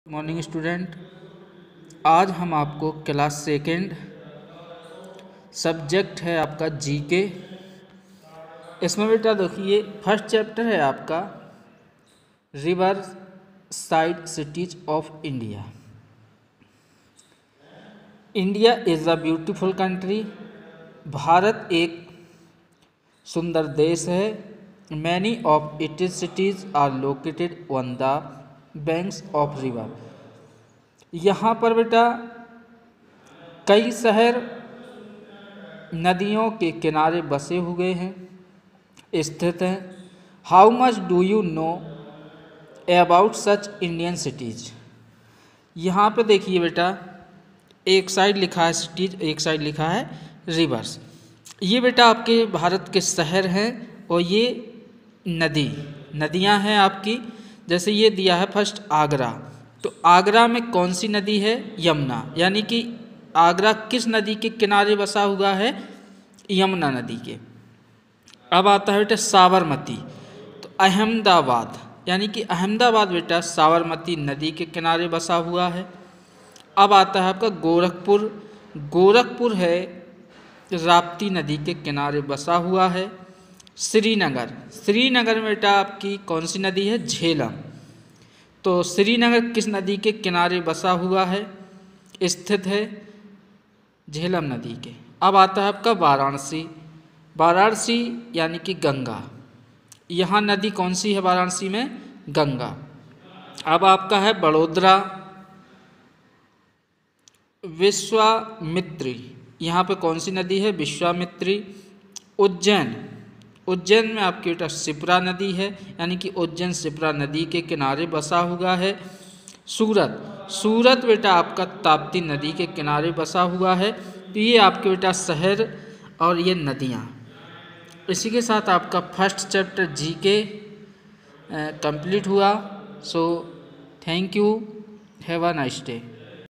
Morning student, आज हम आपको क्लास सेकेंड सब्जेक्ट है आपका जीके। इसमें बेटा देखिए फर्स्ट चैप्टर है आपका riverside cities of India. India is a beautiful country. Bharat एक सुंदर देश है। Many of its cities are located on the banks of river. यहाँ पर बेटा कई शहर नदियों के किनारे बसे हुए हैं, स्थित हैं। How much do you know about such Indian cities. यहाँ पे देखिए बेटा एक साइड लिखा है सिटीज, एक साइड लिखा है रिवर्स। ये बेटा आपके भारत के शहर हैं और ये नदियाँ हैं आपकी। जैसे ये दिया है फर्स्ट आगरा, तो आगरा में कौन सी नदी है? यमुना। यानी कि आगरा किस नदी के किनारे बसा हुआ है? यमुना नदी के। अब आता है बेटा साबरमती, तो अहमदाबाद, यानी कि अहमदाबाद बेटा साबरमती नदी के किनारे बसा हुआ है। अब आता है आपका गोरखपुर। गोरखपुर है राप्ती नदी के किनारे बसा हुआ है। श्रीनगर में बेटा आपकी कौन सी नदी है? झेलम। तो श्रीनगर किस नदी के किनारे बसा हुआ है, स्थित है? झेलम नदी के। अब आता है आपका वाराणसी यानी कि गंगा। यहाँ नदी कौन सी है वाराणसी में? गंगा। अब आपका है बड़ोदरा, विश्वामित्री। यहाँ पे कौन सी नदी है? विश्वामित्री। उज्जैन में आपकी बेटा शिप्रा नदी है, यानी कि उज्जैन शिप्रा नदी के किनारे बसा हुआ है। सूरत बेटा आपका ताप्ती नदी के किनारे बसा हुआ है। तो ये आपके बेटा शहर और ये नदियाँ। इसी के साथ आपका फर्स्ट चैप्टर जीके कंप्लीट हुआ। So thank you, have a nice day.